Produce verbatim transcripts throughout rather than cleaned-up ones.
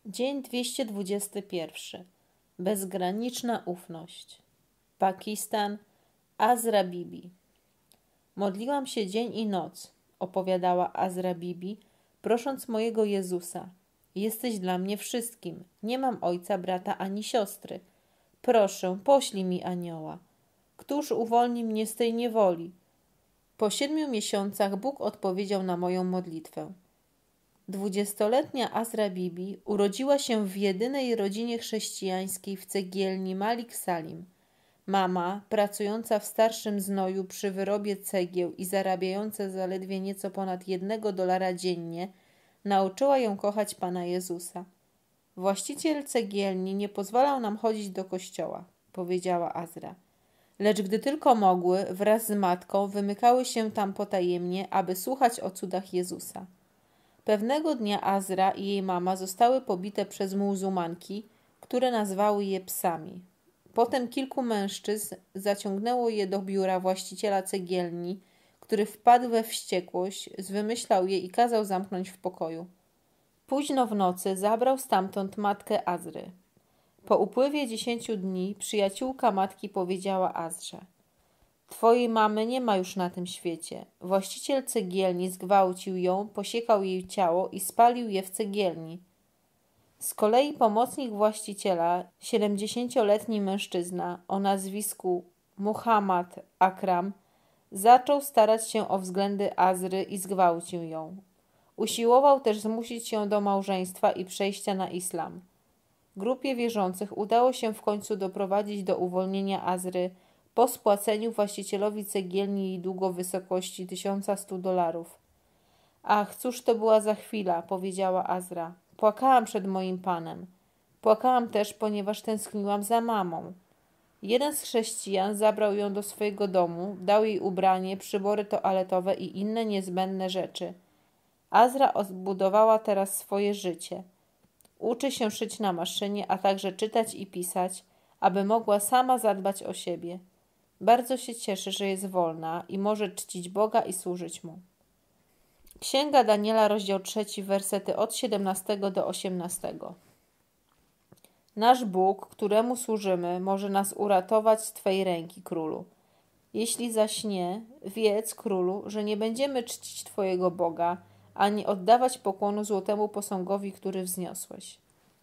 Dzień dwieście dwudziesty pierwszy. Bezgraniczna ufność. Pakistan, Azra Bibi. Modliłam się dzień i noc, opowiadała Azra Bibi, prosząc mojego Jezusa. Jesteś dla mnie wszystkim. Nie mam ojca, brata ani siostry. Proszę, poślij mi anioła. Któż uwolni mnie z tej niewoli? Po siedmiu miesiącach Bóg odpowiedział na moją modlitwę. Dwudziestoletnia Azra Bibi urodziła się w jedynej rodzinie chrześcijańskiej w cegielni Malik Salim. Mama, pracująca w starszym znoju przy wyrobie cegieł i zarabiająca zaledwie nieco ponad jednego dolara dziennie, nauczyła ją kochać Pana Jezusa. Właściciel cegielni nie pozwalał nam chodzić do kościoła, powiedziała Azra. Lecz gdy tylko mogły, wraz z matką wymykały się tam potajemnie, aby słuchać o cudach Jezusa. Pewnego dnia Azra i jej mama zostały pobite przez muzułmanki, które nazwały je psami. Potem kilku mężczyzn zaciągnęło je do biura właściciela cegielni, który wpadł we wściekłość, zwymyślał je i kazał zamknąć w pokoju. Późno w nocy zabrał stamtąd matkę Azry. Po upływie dziesięciu dni przyjaciółka matki powiedziała Azrze: Twojej mamy nie ma już na tym świecie. Właściciel cegielni zgwałcił ją, posiekał jej ciało i spalił je w cegielni. Z kolei pomocnik właściciela, siedemdziesięcioletni mężczyzna o nazwisku Muhammad Akram, zaczął starać się o względy Azry i zgwałcił ją. Usiłował też zmusić ją do małżeństwa i przejścia na islam. Grupie wierzących udało się w końcu doprowadzić do uwolnienia Azry po spłaceniu właścicielowi cegielni jej długu w wysokości tysiąca stu dolarów. Ach, cóż to była za chwila, powiedziała Azra. Płakałam przed moim panem. Płakałam też, ponieważ tęskniłam za mamą. Jeden z chrześcijan zabrał ją do swojego domu, dał jej ubranie, przybory toaletowe i inne niezbędne rzeczy. Azra odbudowała teraz swoje życie. Uczy się szyć na maszynie, a także czytać i pisać, aby mogła sama zadbać o siebie. Bardzo się cieszy, że jest wolna i może czcić Boga i służyć Mu. Księga Daniela, rozdział trzeci, wersety od siedemnastego do osiemnastego. Nasz Bóg, któremu służymy, może nas uratować z Twej ręki, królu. Jeśli zaś nie, wiedz, królu, że nie będziemy czcić Twojego Boga, ani oddawać pokłonu złotemu posągowi, który wzniosłeś.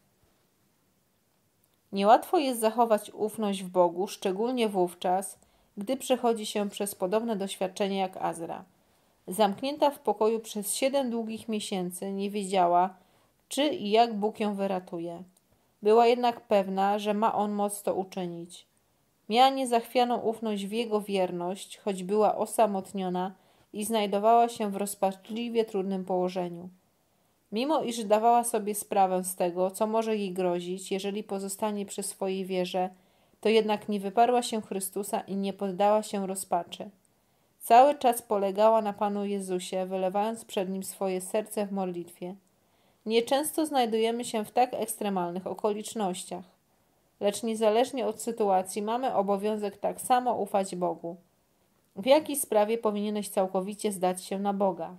Niełatwo jest zachować ufność w Bogu, szczególnie wówczas, gdy przechodzi się przez podobne doświadczenie jak Azra. Zamknięta w pokoju przez siedem długich miesięcy nie wiedziała, czy i jak Bóg ją wyratuje. Była jednak pewna, że ma On moc to uczynić. Miała niezachwianą ufność w Jego wierność, choć była osamotniona i znajdowała się w rozpaczliwie trudnym położeniu. Mimo iż dawała sobie sprawę z tego, co może jej grozić, jeżeli pozostanie przy swojej wierze, to jednak nie wyparła się Chrystusa i nie poddała się rozpaczy. Cały czas polegała na Panu Jezusie, wylewając przed Nim swoje serce w modlitwie. Nieczęsto znajdujemy się w tak ekstremalnych okolicznościach, lecz niezależnie od sytuacji mamy obowiązek tak samo ufać Bogu. W jakiej sprawie powinieneś całkowicie zdać się na Boga?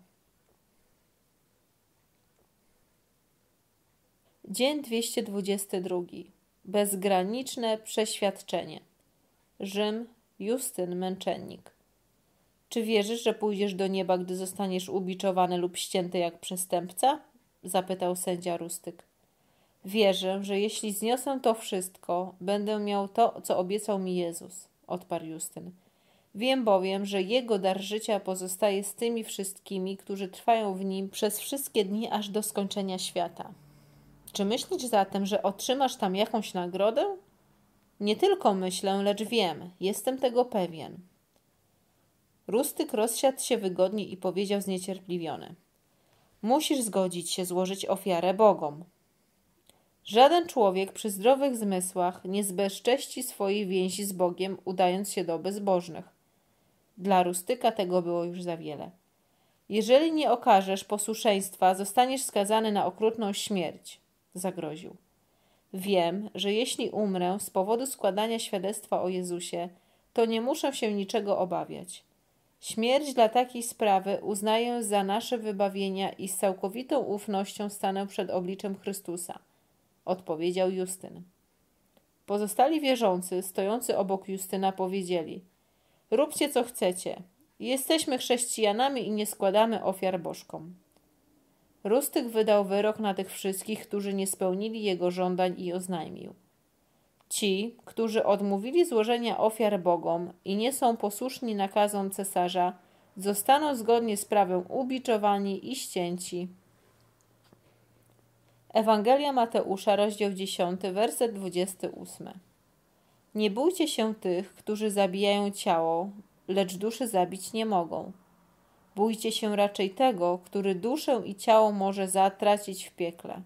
Dzień dwieście dwudziesty drugi. Bezgraniczne przeświadczenie. Rzym, Justyn Męczennik. Czy wierzysz, że pójdziesz do nieba, gdy zostaniesz ubiczowany lub ścięty jak przestępca? Zapytał sędzia Rustyk. Wierzę, że jeśli zniosę to wszystko, będę miał to, co obiecał mi Jezus, odparł Justyn. Wiem bowiem, że Jego dar życia pozostaje z tymi wszystkimi, którzy trwają w Nim przez wszystkie dni aż do skończenia świata. Czy myślisz zatem, że otrzymasz tam jakąś nagrodę? Nie tylko myślę, lecz wiem, jestem tego pewien. Rustyk rozsiadł się wygodnie i powiedział zniecierpliwiony. Musisz zgodzić się złożyć ofiarę bogom. Żaden człowiek przy zdrowych zmysłach nie zbezcześci swojej więzi z Bogiem, udając się do bezbożnych. Dla Rustyka tego było już za wiele. Jeżeli nie okażesz posłuszeństwa, zostaniesz skazany na okrutną śmierć, zagroził. Wiem, że jeśli umrę z powodu składania świadectwa o Jezusie, to nie muszę się niczego obawiać. Śmierć dla takiej sprawy uznaję za nasze wybawienia i z całkowitą ufnością stanę przed obliczem Chrystusa. odpowiedział Justyn. Pozostali wierzący, stojący obok Justyna, powiedzieli: róbcie co chcecie. Jesteśmy chrześcijanami i nie składamy ofiar bożkom. Rustyk wydał wyrok na tych wszystkich, którzy nie spełnili jego żądań i oznajmił: ci, którzy odmówili złożenia ofiar bogom i nie są posłuszni nakazom cesarza, zostaną zgodnie z prawem ubiczowani i ścięci. Ewangelia Mateusza, rozdział dziesiąty, werset dwudziesty ósmy. Nie bójcie się tych, którzy zabijają ciało, lecz duszy zabić nie mogą. Bójcie się raczej tego, który duszę i ciało może zatracić w piekle.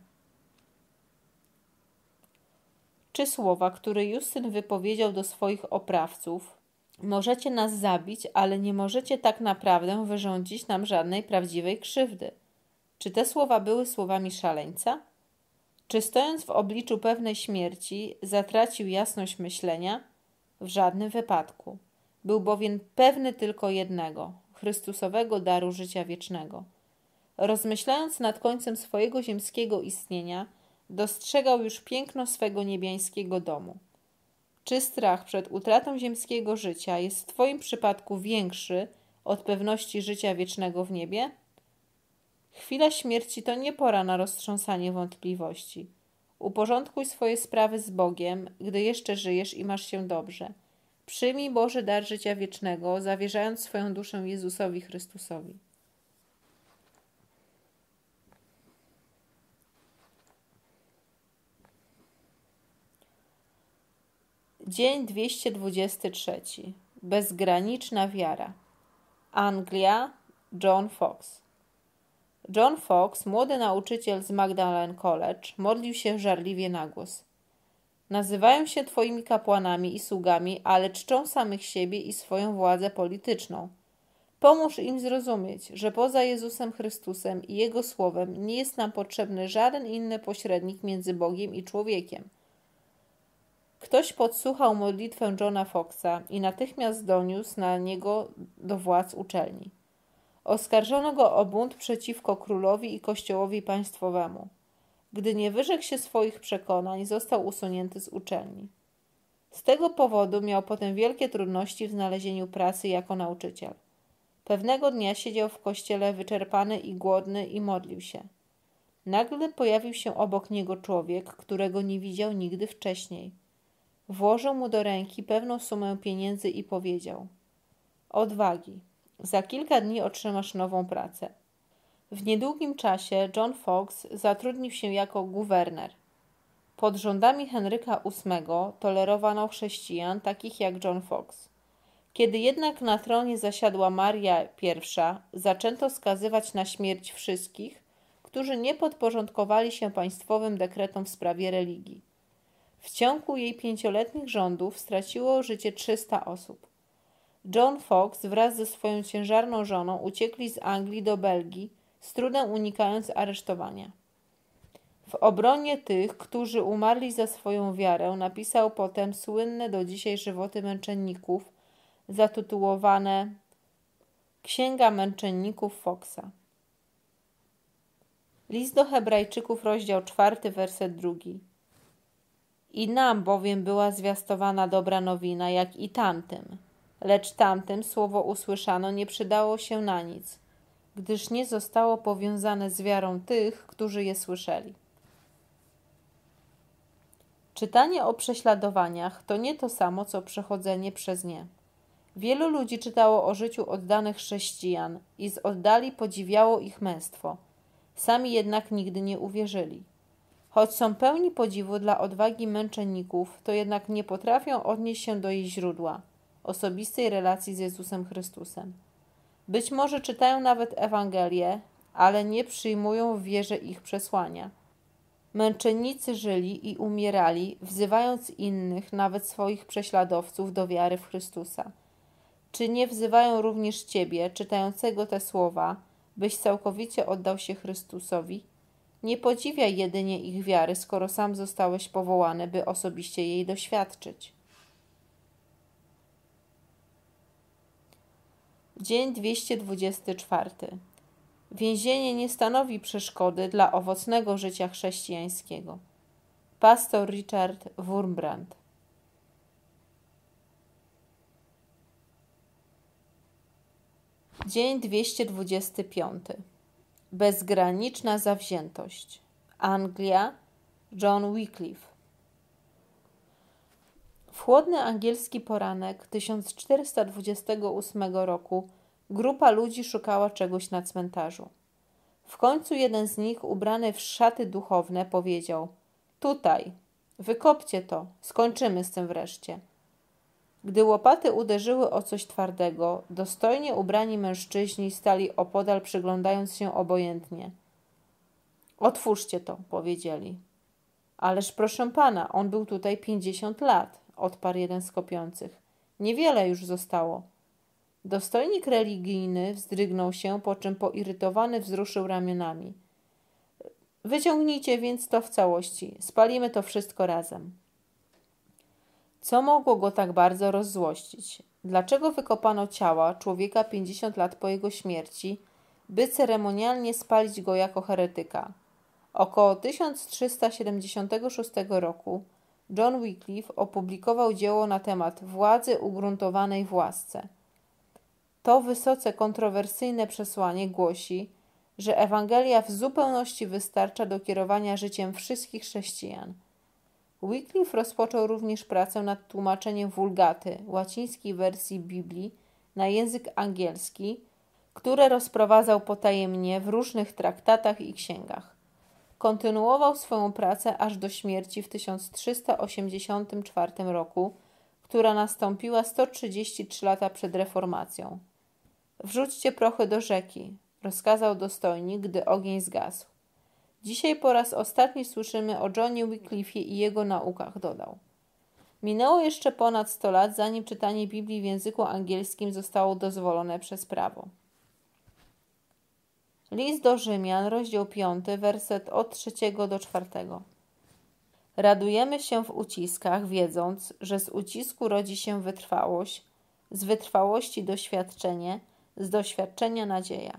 Czy słowa, które Justyn wypowiedział do swoich oprawców: możecie nas zabić, ale nie możecie tak naprawdę wyrządzić nam żadnej prawdziwej krzywdy? Czy te słowa były słowami szaleńca? Czy stojąc w obliczu pewnej śmierci zatracił jasność myślenia? W żadnym wypadku. Był bowiem pewny tylko jednego, Chrystusowego daru życia wiecznego. Rozmyślając nad końcem swojego ziemskiego istnienia, dostrzegał już piękno swego niebiańskiego domu. Czy strach przed utratą ziemskiego życia jest w twoim przypadku większy od pewności życia wiecznego w niebie? Chwila śmierci to nie pora na roztrząsanie wątpliwości. Uporządkuj swoje sprawy z Bogiem, gdy jeszcze żyjesz i masz się dobrze. Przyjmij Boży dar życia wiecznego, zawierzając swoją duszę Jezusowi Chrystusowi. Dzień dwieście dwudziesty trzeci. Bezgraniczna wiara. Anglia, John Fox. John Fox, młody nauczyciel z Magdalen College, modlił się żarliwie na głos. Nazywają się twoimi kapłanami i sługami, ale czczą samych siebie i swoją władzę polityczną. Pomóż im zrozumieć, że poza Jezusem Chrystusem i Jego Słowem nie jest nam potrzebny żaden inny pośrednik między Bogiem i człowiekiem. Ktoś podsłuchał modlitwę Johna Foxa i natychmiast doniósł na niego do władz uczelni. Oskarżono go o bunt przeciwko królowi i kościołowi państwowemu. Gdy nie wyrzekł się swoich przekonań, został usunięty z uczelni. Z tego powodu miał potem wielkie trudności w znalezieniu pracy jako nauczyciel. Pewnego dnia siedział w kościele wyczerpany i głodny i modlił się. Nagle pojawił się obok niego człowiek, którego nie widział nigdy wcześniej. Włożył mu do ręki pewną sumę pieniędzy i powiedział: odwagi, za kilka dni otrzymasz nową pracę. W niedługim czasie John Fox zatrudnił się jako guwerner. Pod rządami Henryka ósmego tolerowano chrześcijan takich jak John Fox. Kiedy jednak na tronie zasiadła Maria pierwsza, zaczęto skazywać na śmierć wszystkich, którzy nie podporządkowali się państwowym dekretom w sprawie religii. W ciągu jej pięcioletnich rządów straciło życie trzysta osób. John Fox wraz ze swoją ciężarną żoną uciekli z Anglii do Belgii, z trudem unikając aresztowania. W obronie tych, którzy umarli za swoją wiarę, napisał potem słynne do dzisiaj żywoty męczenników, zatytułowane Księga Męczenników Foxa. List do Hebrajczyków, rozdział czwarty, werset drugi. I nam bowiem była zwiastowana dobra nowina, jak i tamtym. Lecz tamtym słowo usłyszano nie przydało się na nic, gdyż nie zostało powiązane z wiarą tych, którzy je słyszeli. Czytanie o prześladowaniach to nie to samo, co przechodzenie przez nie. Wielu ludzi czytało o życiu oddanych chrześcijan i z oddali podziwiało ich męstwo. Sami jednak nigdy nie uwierzyli. Choć są pełni podziwu dla odwagi męczenników, to jednak nie potrafią odnieść się do jej źródła, osobistej relacji z Jezusem Chrystusem. Być może czytają nawet Ewangelię, ale nie przyjmują w wierze ich przesłania. Męczennicy żyli i umierali, wzywając innych, nawet swoich prześladowców, do wiary w Chrystusa. Czy nie wzywają również Ciebie, czytającego te słowa, byś całkowicie oddał się Chrystusowi? Nie podziwiaj jedynie ich wiary, skoro sam zostałeś powołany, by osobiście jej doświadczyć. Dzień dwieście dwudziesty czwarty. Więzienie nie stanowi przeszkody dla owocnego życia chrześcijańskiego. Pastor Richard Wurmbrand. Dzień dwieście dwudziesty piąty. Bezgraniczna zawziętość. Anglia. John Wycliffe. W chłodny angielski poranek tysiąc czterysta dwudziestego ósmego roku grupa ludzi szukała czegoś na cmentarzu. W końcu jeden z nich, ubrany w szaty duchowne, powiedział: „Tutaj, wykopcie to, skończymy z tym wreszcie”. Gdy łopaty uderzyły o coś twardego, dostojnie ubrani mężczyźni stali opodal, przyglądając się obojętnie. „Otwórzcie to”, powiedzieli. „Ależ proszę pana, on był tutaj pięćdziesiąt lat”, odparł jeden z kopiących. „Niewiele już zostało”. Dostojnik religijny wzdrygnął się, po czym poirytowany wzruszył ramionami. „Wyciągnijcie więc to w całości, spalimy to wszystko razem”. Co mogło go tak bardzo rozzłościć? Dlaczego wykopano ciała człowieka pięćdziesiąt lat po jego śmierci, by ceremonialnie spalić go jako heretyka? Około tysiąc trzysta siedemdziesiątego szóstego roku John Wycliffe opublikował dzieło na temat władzy ugruntowanej w łasce. To wysoce kontrowersyjne przesłanie głosi, że Ewangelia w zupełności wystarcza do kierowania życiem wszystkich chrześcijan. Wycliffe rozpoczął również pracę nad tłumaczeniem Wulgaty, łacińskiej wersji Biblii, na język angielski, które rozprowadzał potajemnie w różnych traktatach i księgach. Kontynuował swoją pracę aż do śmierci w tysiąc trzysta osiemdziesiątym czwartym roku, która nastąpiła sto trzydzieści trzy lata przed reformacją. „Wrzućcie prochy do rzeki”, rozkazał dostojnik, gdy ogień zgasł. „Dzisiaj po raz ostatni słyszymy o Johnie Wycliffie i jego naukach”, dodał. Minęło jeszcze ponad sto lat, zanim czytanie Biblii w języku angielskim zostało dozwolone przez prawo. List do Rzymian, rozdział piąty, werset od trzeciego do czwartego. Radujemy się w uciskach, wiedząc, że z ucisku rodzi się wytrwałość, z wytrwałości doświadczenie, z doświadczenia nadzieja.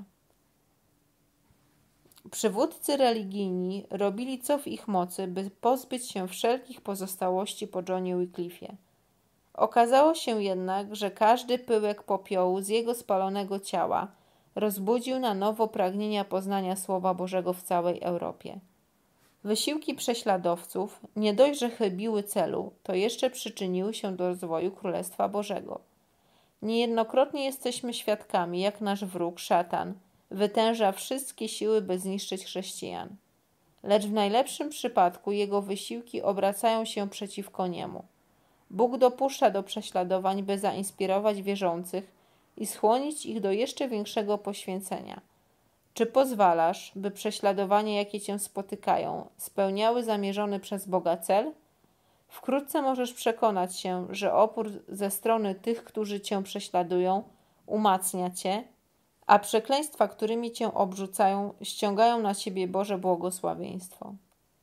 Przywódcy religijni robili co w ich mocy, by pozbyć się wszelkich pozostałości po Johnie Wycliffie. Okazało się jednak, że każdy pyłek popiołu z jego spalonego ciała rozbudził na nowo pragnienia poznania Słowa Bożego w całej Europie. Wysiłki prześladowców nie dość, że chybiły celu, to jeszcze przyczyniły się do rozwoju Królestwa Bożego. Niejednokrotnie jesteśmy świadkami, jak nasz wróg, szatan, wytęża wszystkie siły, by zniszczyć chrześcijan. Lecz w najlepszym przypadku jego wysiłki obracają się przeciwko niemu. Bóg dopuszcza do prześladowań, by zainspirować wierzących i skłonić ich do jeszcze większego poświęcenia. Czy pozwalasz, by prześladowania, jakie cię spotykają, spełniały zamierzony przez Boga cel? Wkrótce możesz przekonać się, że opór ze strony tych, którzy cię prześladują, umacnia cię, a przekleństwa, którymi cię obrzucają, ściągają na ciebie Boże błogosławieństwo.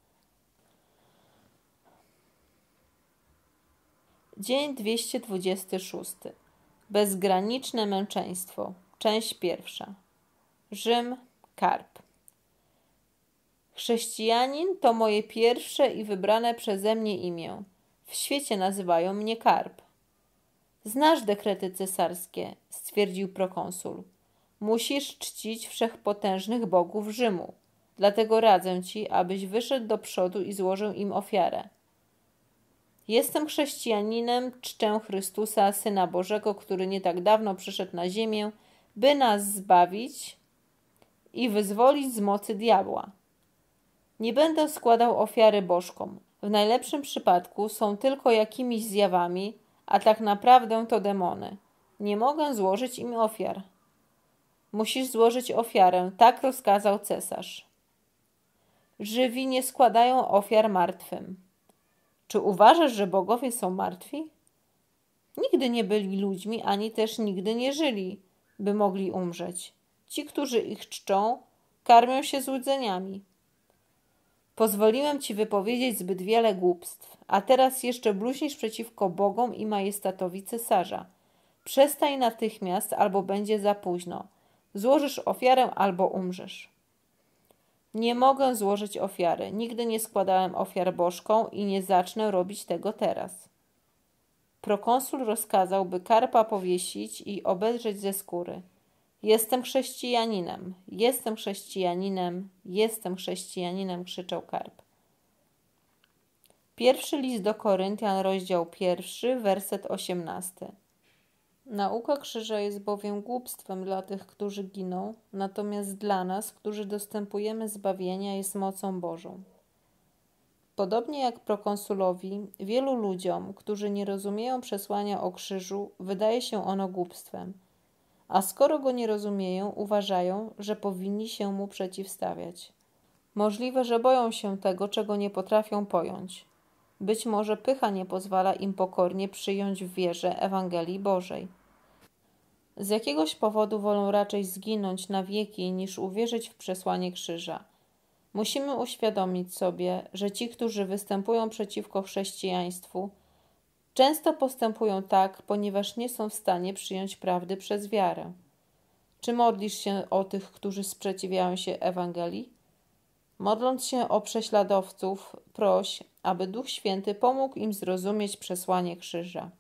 Dzień dwieście dwudziesty szósty. Bezgraniczne męczeństwo. Część pierwsza. Rzym, Karp. Chrześcijanin to moje pierwsze i wybrane przeze mnie imię. W świecie nazywają mnie Karp. Znasz dekrety cesarskie, stwierdził prokonsul. Musisz czcić wszechpotężnych bogów Rzymu. Dlatego radzę ci, abyś wyszedł do przodu i złożył im ofiarę. Jestem chrześcijaninem, czczę Chrystusa, Syna Bożego, który nie tak dawno przyszedł na ziemię, by nas zbawić i wyzwolić z mocy diabła. Nie będę składał ofiary bożkom. W najlepszym przypadku są tylko jakimiś zjawami, a tak naprawdę to demony. Nie mogę złożyć im ofiar. Musisz złożyć ofiarę, tak rozkazał cesarz. Żywi nie składają ofiar martwym. Czy uważasz, że bogowie są martwi? Nigdy nie byli ludźmi, ani też nigdy nie żyli, by mogli umrzeć. Ci, którzy ich czczą, karmią się złudzeniami. Pozwoliłem ci wypowiedzieć zbyt wiele głupstw, a teraz jeszcze bluźnisz przeciwko bogom i majestatowi cesarza. Przestań natychmiast, albo będzie za późno. Złożysz ofiarę, albo umrzesz. Nie mogę złożyć ofiary. Nigdy nie składałem ofiar bożkom i nie zacznę robić tego teraz. Prokonsul rozkazał, by karpa powiesić i obedrzeć ze skóry. Jestem chrześcijaninem, jestem chrześcijaninem, jestem chrześcijaninem, krzyczał karp. Pierwszy list do Koryntian, rozdział pierwszy, werset osiemnasty. Nauka krzyża jest bowiem głupstwem dla tych, którzy giną, natomiast dla nas, którzy dostępujemy zbawienia, jest mocą Bożą. Podobnie jak prokonsulowi, wielu ludziom, którzy nie rozumieją przesłania o krzyżu, wydaje się ono głupstwem, a skoro go nie rozumieją, uważają, że powinni się mu przeciwstawiać. Możliwe, że boją się tego, czego nie potrafią pojąć. Być może pycha nie pozwala im pokornie przyjąć w wierze Ewangelii Bożej. Z jakiegoś powodu wolą raczej zginąć na wieki, niż uwierzyć w przesłanie krzyża. Musimy uświadomić sobie, że ci, którzy występują przeciwko chrześcijaństwu, często postępują tak, ponieważ nie są w stanie przyjąć prawdy przez wiarę. Czy modlisz się o tych, którzy sprzeciwiają się Ewangelii? Modląc się o prześladowców, proś, aby Duch Święty pomógł im zrozumieć przesłanie krzyża.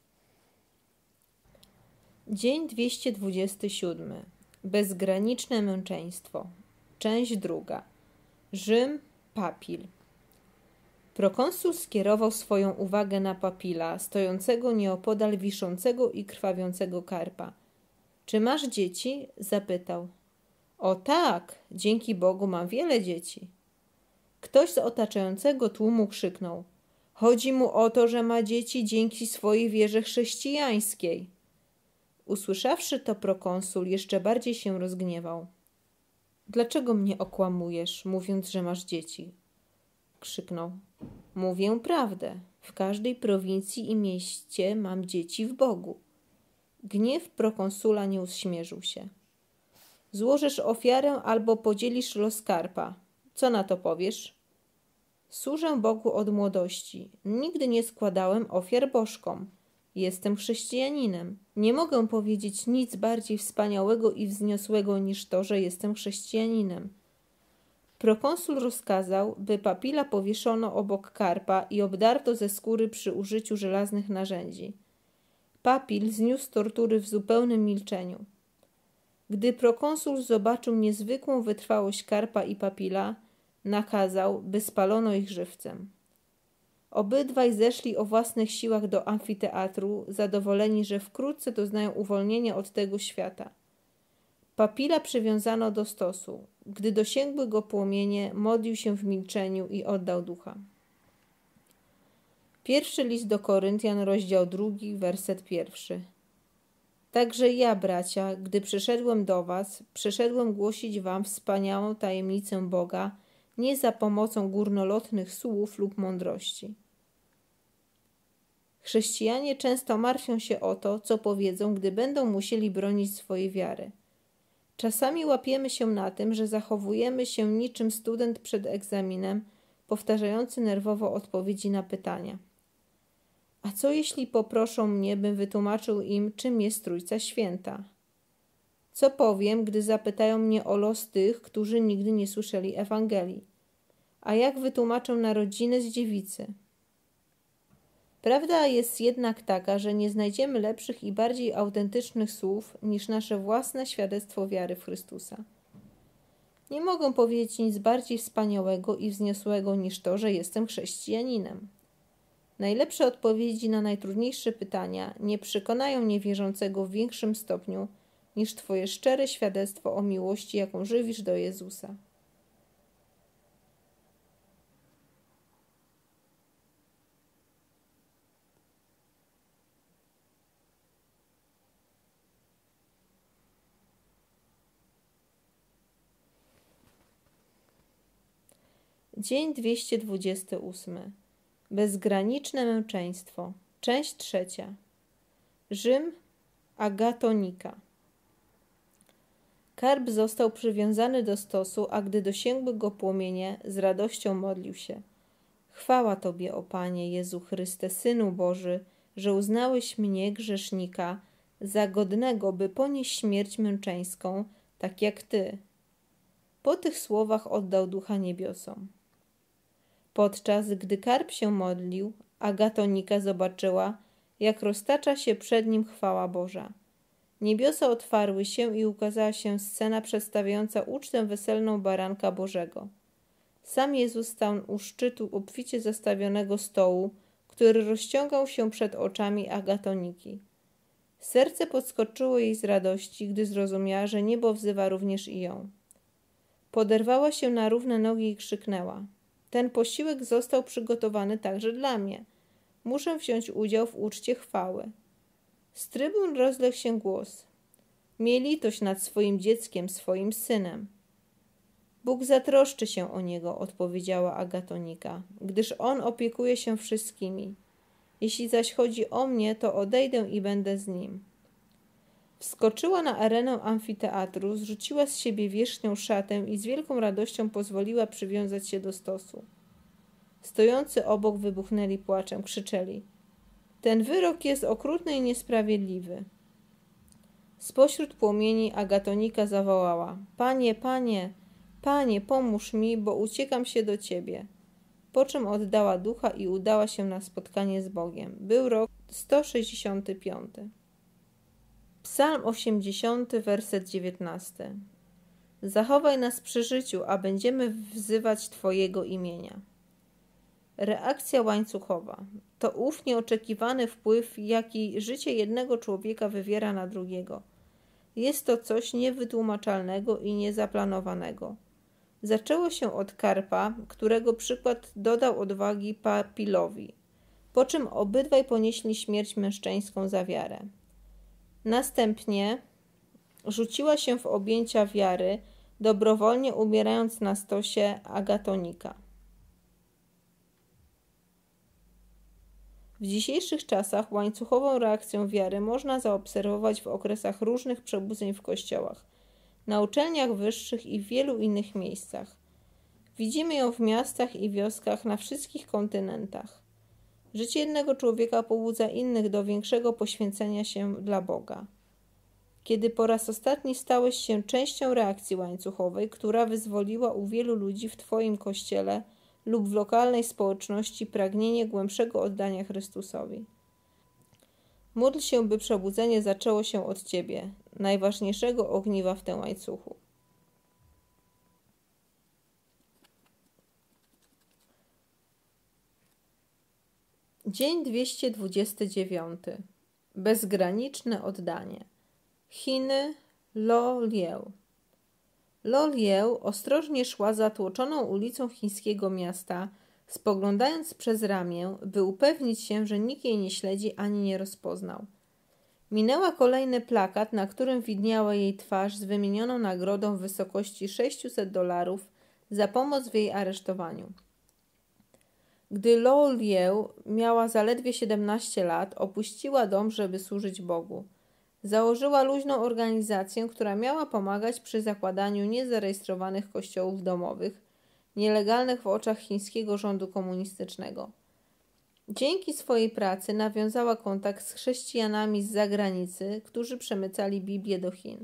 Dzień dwieście dwudziesty siódmy. Bezgraniczne męczeństwo. Część druga. Rzym, Papil. Prokonsul skierował swoją uwagę na Papila, stojącego nieopodal wiszącego i krwawiącego karpa. Czy masz dzieci? Zapytał. O tak, dzięki Bogu mam wiele dzieci. Ktoś z otaczającego tłumu krzyknął. Chodzi mu o to, że ma dzieci dzięki swojej wierze chrześcijańskiej. Usłyszawszy to, prokonsul jeszcze bardziej się rozgniewał. Dlaczego mnie okłamujesz, mówiąc, że masz dzieci? Krzyknął. Mówię prawdę. W każdej prowincji i mieście mam dzieci w Bogu. Gniew prokonsula nie uśmierzył się. Złożysz ofiarę albo podzielisz los karpa. Co na to powiesz? Służę Bogu od młodości. Nigdy nie składałem ofiar bożkom. Jestem chrześcijaninem. Nie mogę powiedzieć nic bardziej wspaniałego i wzniosłego niż to, że jestem chrześcijaninem. Prokonsul rozkazał, by Papila powieszono obok karpa i obdarto ze skóry przy użyciu żelaznych narzędzi. Papil zniósł tortury w zupełnym milczeniu. Gdy prokonsul zobaczył niezwykłą wytrwałość karpa i Papila, nakazał, by spalono ich żywcem. Obydwaj zeszli o własnych siłach do amfiteatru, zadowoleni, że wkrótce doznają uwolnienia od tego świata. Papila przywiązano do stosu. Gdy dosięgły go płomienie, modlił się w milczeniu i oddał ducha. Pierwszy list do Koryntian, rozdział drugi, werset pierwszy. Także ja, bracia, gdy przyszedłem do was, przyszedłem głosić wam wspaniałą tajemnicę Boga, nie za pomocą górnolotnych słów lub mądrości. Chrześcijanie często martwią się o to, co powiedzą, gdy będą musieli bronić swojej wiary. Czasami łapiemy się na tym, że zachowujemy się niczym student przed egzaminem, powtarzający nerwowo odpowiedzi na pytania. A co jeśli poproszą mnie, bym wytłumaczył im, czym jest Trójca Święta? Co powiem, gdy zapytają mnie o los tych, którzy nigdy nie słyszeli Ewangelii? A jak wytłumaczę narodziny z dziewicy? Prawda jest jednak taka, że nie znajdziemy lepszych i bardziej autentycznych słów niż nasze własne świadectwo wiary w Chrystusa. Nie mogę powiedzieć nic bardziej wspaniałego i wzniosłego niż to, że jestem chrześcijaninem. Najlepsze odpowiedzi na najtrudniejsze pytania nie przekonają niewierzącego w większym stopniu niż Twoje szczere świadectwo o miłości, jaką żywisz do Jezusa. Dzień dwieście dwudziesty ósmy. Bezgraniczne męczeństwo. Część trzecia. Rzym, Agatonika. Karp został przywiązany do stosu, a gdy dosięgły go płomienie, z radością modlił się. Chwała Tobie, o Panie Jezu Chryste, Synu Boży, że uznałeś mnie, grzesznika, za godnego, by ponieść śmierć męczeńską, tak jak Ty. Po tych słowach oddał ducha niebiosom. Podczas gdy karp się modlił, Agatonika zobaczyła, jak roztacza się przed nim chwała Boża. Niebiosa otwarły się i ukazała się scena przedstawiająca ucztę weselną baranka Bożego. Sam Jezus stał u szczytu obficie zastawionego stołu, który rozciągał się przed oczami Agatoniki. Serce podskoczyło jej z radości, gdy zrozumiała, że niebo wzywa również i ją. Poderwała się na równe nogi i krzyknęła: ten posiłek został przygotowany także dla mnie. Muszę wziąć udział w uczcie chwały. Z trybun rozległ się głos: miej litość nad swoim dzieckiem, swoim synem. Bóg zatroszczy się o niego, odpowiedziała Agatonika, gdyż on opiekuje się wszystkimi. Jeśli zaś chodzi o mnie, to odejdę i będę z nim. Wskoczyła na arenę amfiteatru, zrzuciła z siebie wierzchnią szatę i z wielką radością pozwoliła przywiązać się do stosu. Stojący obok wybuchnęli płaczem, krzyczeli: ten wyrok jest okrutny i niesprawiedliwy. Spośród płomieni Agatonika zawołała: panie, panie, panie, pomóż mi, bo uciekam się do ciebie. Po czym oddała ducha i udała się na spotkanie z Bogiem. Był rok sto sześćdziesiąty piąty. Psalm osiemdziesiąty, werset dziewiętnasty. Zachowaj nas przy życiu, a będziemy wzywać Twojego imienia. Reakcja łańcuchowa to ów nieoczekiwany wpływ, jaki życie jednego człowieka wywiera na drugiego. Jest to coś niewytłumaczalnego i niezaplanowanego. Zaczęło się od karpa, którego przykład dodał odwagi Papilowi, po czym obydwaj ponieśli śmierć męczeńską za wiarę. Następnie rzuciła się w objęcia wiary, dobrowolnie umierając na stosie Agatonika. W dzisiejszych czasach łańcuchową reakcję wiary można zaobserwować w okresach różnych przebudzeń w kościołach, na uczelniach wyższych i w wielu innych miejscach. Widzimy ją w miastach i wioskach na wszystkich kontynentach. Życie jednego człowieka pobudza innych do większego poświęcenia się dla Boga. Kiedy po raz ostatni stałeś się częścią reakcji łańcuchowej, która wyzwoliła u wielu ludzi w Twoim kościele lub w lokalnej społeczności pragnienie głębszego oddania Chrystusowi? Módl się, by przebudzenie zaczęło się od Ciebie, najważniejszego ogniwa w tym łańcuchu. Dzień dwieście dwudziesty dziewiąty. Bezgraniczne oddanie. Chiny, Lo Lieu. Lo Lieu ostrożnie szła zatłoczoną ulicą chińskiego miasta, spoglądając przez ramię, by upewnić się, że nikt jej nie śledzi ani nie rozpoznał. Minęła kolejny plakat, na którym widniała jej twarz z wymienioną nagrodą w wysokości sześćset dolarów za pomoc w jej aresztowaniu. Gdy Lo Lieu miała zaledwie siedemnaście lat, opuściła dom, żeby służyć Bogu. Założyła luźną organizację, która miała pomagać przy zakładaniu niezarejestrowanych kościołów domowych, nielegalnych w oczach chińskiego rządu komunistycznego. Dzięki swojej pracy nawiązała kontakt z chrześcijanami z zagranicy, którzy przemycali Biblię do Chin.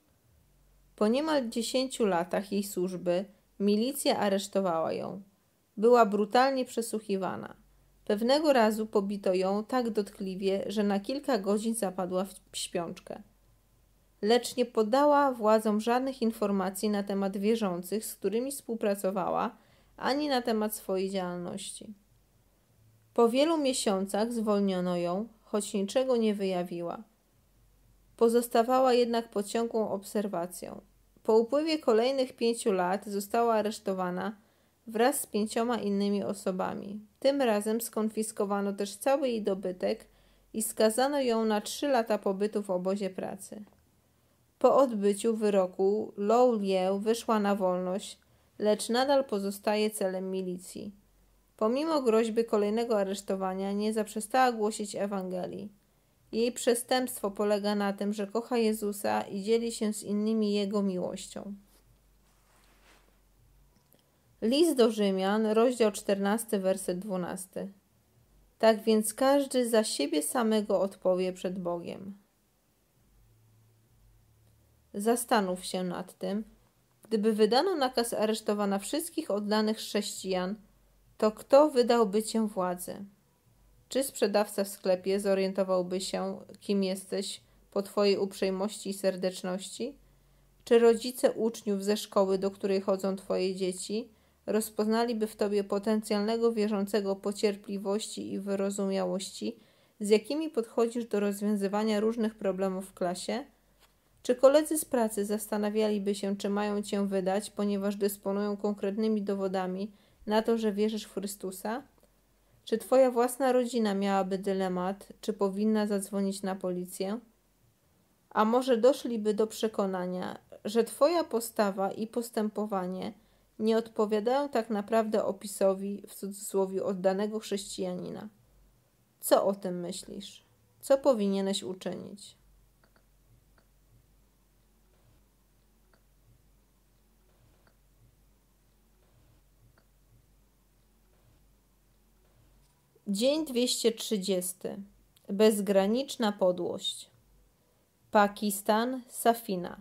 Po niemal dziesięciu latach jej służby milicja aresztowała ją. Była brutalnie przesłuchiwana. Pewnego razu pobito ją tak dotkliwie, że na kilka godzin zapadła w śpiączkę. Lecz nie podała władzom żadnych informacji na temat wierzących, z którymi współpracowała, ani na temat swojej działalności. Po wielu miesiącach zwolniono ją, choć niczego nie wyjawiła. Pozostawała jednak pod ciągłą obserwacją. Po upływie kolejnych pięciu lat została aresztowana wraz z pięcioma innymi osobami. Tym razem skonfiskowano też cały jej dobytek i skazano ją na trzy lata pobytu w obozie pracy. Po odbyciu wyroku Lo Lieu wyszła na wolność, lecz nadal pozostaje celem milicji. Pomimo groźby kolejnego aresztowania nie zaprzestała głosić Ewangelii. Jej przestępstwo polega na tym, że kocha Jezusa i dzieli się z innymi Jego miłością. List do Rzymian, rozdział czternasty, werset dwunasty. Tak więc każdy za siebie samego odpowie przed Bogiem. Zastanów się nad tym, Gdyby wydano nakaz aresztowania wszystkich oddanych chrześcijan, to kto wydałby cię władzy? Czy sprzedawca w sklepie zorientowałby się, kim jesteś po twojej uprzejmości i serdeczności? Czy rodzice uczniów ze szkoły, do której chodzą twoje dzieci, rozpoznaliby w tobie potencjalnego wierzącego po cierpliwości i wyrozumiałości, z jakimi podchodzisz do rozwiązywania różnych problemów w klasie? Czy koledzy z pracy zastanawialiby się, czy mają cię wydać, ponieważ dysponują konkretnymi dowodami na to, że wierzysz w Chrystusa? Czy twoja własna rodzina miałaby dylemat, czy powinna zadzwonić na policję? A może doszliby do przekonania, że twoja postawa i postępowanie nie odpowiadają tak naprawdę opisowi, w cudzysłowie, oddanego chrześcijanina? Co o tym myślisz? Co powinieneś uczynić? Dzień dwieście trzydziesty. Bezgraniczna podłość. Pakistan, Safina.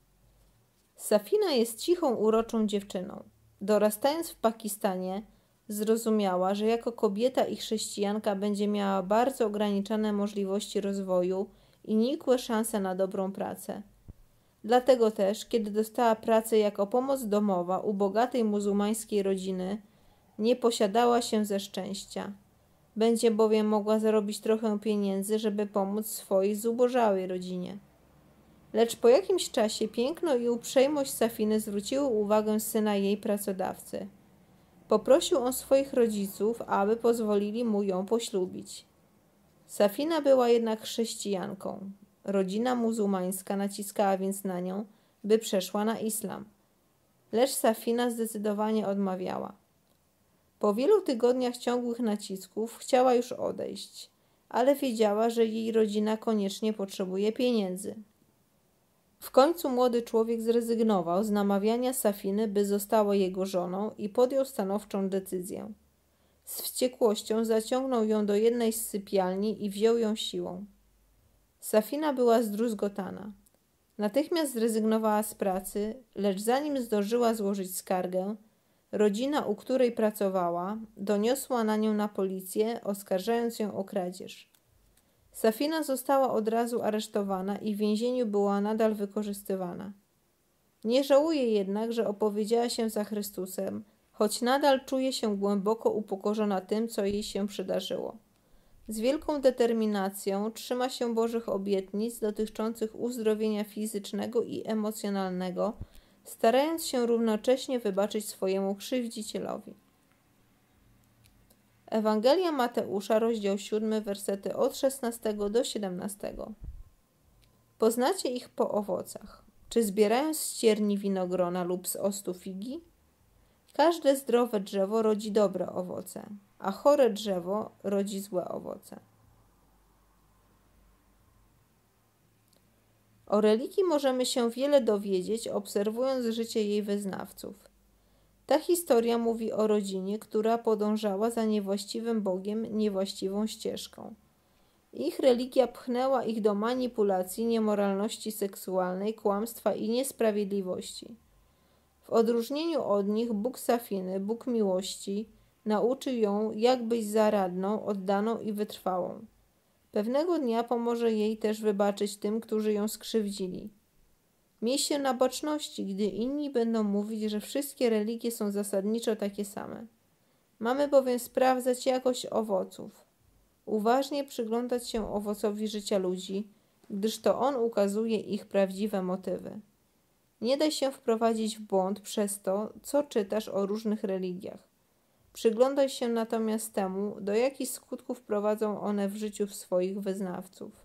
Safina jest cichą, uroczą dziewczyną. Dorastając w Pakistanie, zrozumiała, że jako kobieta i chrześcijanka będzie miała bardzo ograniczone możliwości rozwoju i nikłe szanse na dobrą pracę. Dlatego też, kiedy dostała pracę jako pomoc domowa u bogatej muzułmańskiej rodziny, nie posiadała się ze szczęścia. Będzie bowiem mogła zarobić trochę pieniędzy, żeby pomóc swojej zubożałej rodzinie. Lecz po jakimś czasie piękno i uprzejmość Safiny zwróciły uwagę syna jej pracodawcy. Poprosił on swoich rodziców, aby pozwolili mu ją poślubić. Safina była jednak chrześcijanką. Rodzina muzułmańska naciskała więc na nią, by przeszła na islam. Lecz Safina zdecydowanie odmawiała. Po wielu tygodniach ciągłych nacisków chciała już odejść, ale wiedziała, że jej rodzina koniecznie potrzebuje pieniędzy. W końcu młody człowiek zrezygnował z namawiania Safiny, by została jego żoną i podjął stanowczą decyzję. Z wściekłością zaciągnął ją do jednej z sypialni i wziął ją siłą. Safina była zdruzgotana. Natychmiast zrezygnowała z pracy, lecz zanim zdążyła złożyć skargę, rodzina, u której pracowała, doniosła na nią na policję, oskarżając ją o kradzież. Safina została od razu aresztowana i w więzieniu była nadal wykorzystywana. Nie żałuje jednak, że opowiedziała się za Chrystusem, choć nadal czuje się głęboko upokorzona tym, co jej się przydarzyło. Z wielką determinacją trzyma się Bożych obietnic dotyczących uzdrowienia fizycznego i emocjonalnego, starając się równocześnie wybaczyć swojemu krzywdzicielowi. Ewangelia Mateusza, rozdział siódmy, wersety od szesnastego do siedemnastego. Poznacie ich po owocach. Czy zbierają z cierni winogrona lub z ostu figi? Każde zdrowe drzewo rodzi dobre owoce, a chore drzewo rodzi złe owoce. O religii możemy się wiele dowiedzieć, obserwując życie jej wyznawców. Ta historia mówi o rodzinie, która podążała za niewłaściwym Bogiem niewłaściwą ścieżką. Ich religia pchnęła ich do manipulacji, niemoralności seksualnej, kłamstwa i niesprawiedliwości. W odróżnieniu od nich Bóg Safiny, Bóg miłości, nauczył ją, jak być zaradną, oddaną i wytrwałą. Pewnego dnia pomoże jej też wybaczyć tym, którzy ją skrzywdzili. Miej się na baczności, gdy inni będą mówić, że wszystkie religie są zasadniczo takie same. Mamy bowiem sprawdzać jakość owoców. Uważnie przyglądać się owocowi życia ludzi, gdyż to on ukazuje ich prawdziwe motywy. Nie daj się wprowadzić w błąd przez to, co czytasz o różnych religiach. Przyglądaj się natomiast temu, do jakich skutków prowadzą one w życiu swoich wyznawców.